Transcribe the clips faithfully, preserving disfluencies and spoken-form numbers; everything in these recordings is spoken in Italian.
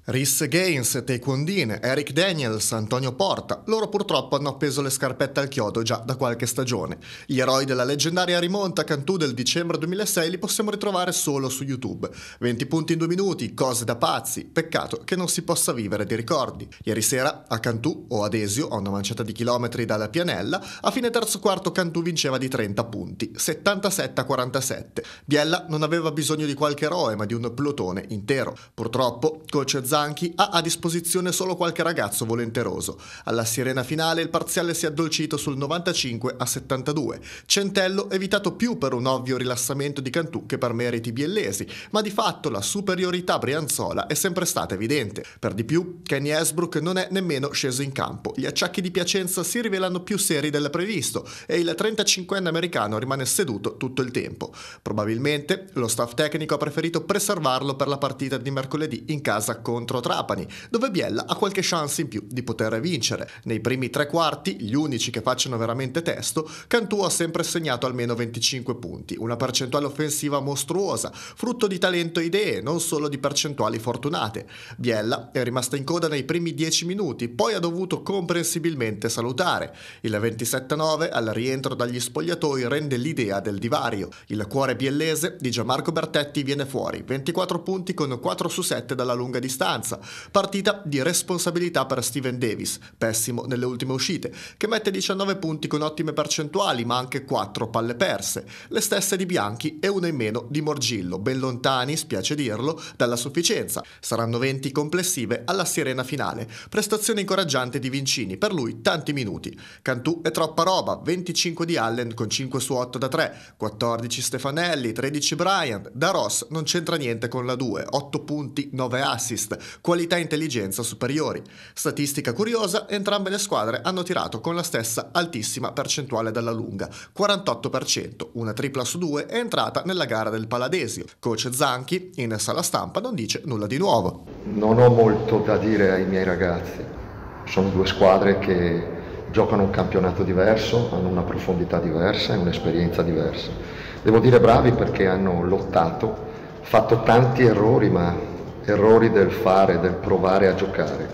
Rhys Gaines, Taekwondin, Eric Daniels, Antonio Porta, loro purtroppo hanno appeso le scarpette al chiodo già da qualche stagione. Gli eroi della leggendaria rimonta a Cantù del dicembre duemilasei li possiamo ritrovare solo su YouTube. venti punti in due minuti, cose da pazzi, peccato che non si possa vivere di ricordi. Ieri sera a Cantù, o ad Esio, a una manciata di chilometri dalla Pianella, a fine terzo quarto Cantù vinceva di trenta punti, settantasette a quarantasette. Biella non aveva bisogno di qualche eroe ma di un pelotone intero. Purtroppo, coach Zanchi ha a disposizione solo qualche ragazzo volenteroso. Alla sirena finale il parziale si è addolcito sul novantacinque a settantadue. Centello evitato più per un ovvio rilassamento di Cantù che per meriti biellesi, ma di fatto la superiorità brianzola è sempre stata evidente. Per di più, Kenny Esbrook non è nemmeno sceso in campo. Gli acciacchi di Piacenza si rivelano più seri del previsto e il trentacinquenne americano rimane seduto tutto il tempo. Probabilmente lo staff tecnico ha preferito preservarlo per la partita di mercoledì in casa contro Trapani, dove Biella ha qualche chance in più di poter vincere. Nei primi tre quarti, gli unici che facciano veramente testo, Cantù ha sempre segnato almeno venticinque punti, una percentuale offensiva mostruosa, frutto di talento e idee, non solo di percentuali fortunate. Biella è rimasta in coda nei primi dieci minuti, poi ha dovuto comprensibilmente salutare. Il ventisette a nove al rientro dagli spogliatoi rende l'idea del divario. Il cuore biellese di Gianmarco Bertetti viene fuori, ventiquattro punti con quattro su sette dalla lunga distanza. Partita di responsabilità per Steven Davis, pessimo nelle ultime uscite, che mette diciannove punti con ottime percentuali ma anche quattro palle perse, le stesse di Bianchi e una in meno di Morgillo, ben lontani, spiace dirlo, dalla sufficienza. Saranno venti complessive alla sirena finale, prestazione incoraggiante di Vincini, per lui tanti minuti. Cantù è troppa roba, venticinque di Allen con cinque su otto da tre, quattordici Stefanelli, tredici Bryant, da Ross non c'entra niente con la due, otto punti, nove assist, qualità e intelligenza superiori. Statistica curiosa, entrambe le squadre hanno tirato con la stessa altissima percentuale dalla lunga, quarantotto per cento, una tripla su due è entrata nella gara del Paladesio. Coach Zanchi, in sala stampa, non dice nulla di nuovo. Non ho molto da dire ai miei ragazzi, sono due squadre che giocano un campionato diverso, hanno una profondità diversa e un'esperienza diversa. Devo dire bravi perché hanno lottato, fatto tanti errori, ma errori del fare, del provare a giocare.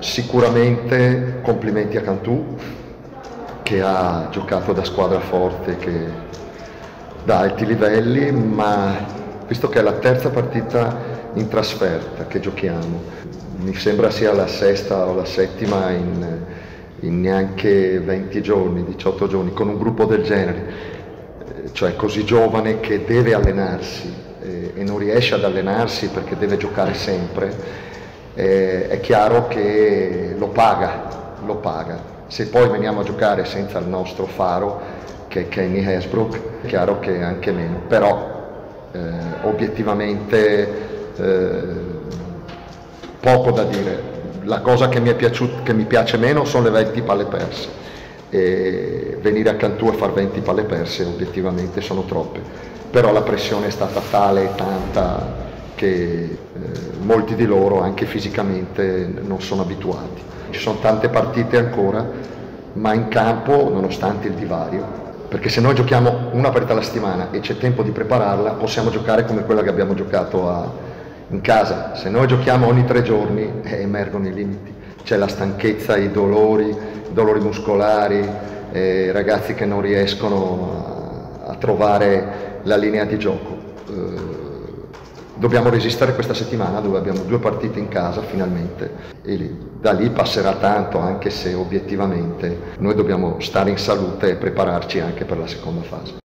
Sicuramente complimenti a Cantù che ha giocato da squadra forte, che da alti livelli, ma visto che è la terza partita in trasferta che giochiamo, mi sembra sia la sesta o la settima in, in neanche venti giorni, diciotto giorni, con un gruppo del genere, cioè così giovane che deve allenarsi e non riesce ad allenarsi perché deve giocare sempre, eh, è chiaro che lo paga, lo paga. Se poi veniamo a giocare senza il nostro faro, che è Kenny Esbrook, è chiaro che anche meno, però eh, obiettivamente eh, poco da dire. La cosa che mi, è piaciuto, che mi piace meno sono le venti palle perse, e venire a Cantù e far venti palle perse obiettivamente sono troppe. Però la pressione è stata tale e tanta che eh, molti di loro anche fisicamente non sono abituati. Ci sono tante partite ancora, ma in campo, nonostante il divario, perché se noi giochiamo una partita alla settimana e c'è tempo di prepararla, possiamo giocare come quella che abbiamo giocato a, in casa. Se noi giochiamo ogni tre giorni, eh, emergono i limiti. C'è la stanchezza, i dolori, i dolori muscolari, eh, ragazzi che non riescono a, a trovare la linea di gioco. Eh, dobbiamo resistere questa settimana dove abbiamo due partite in casa finalmente e lì, da lì passerà tanto, anche se obiettivamente noi dobbiamo stare in salute e prepararci anche per la seconda fase.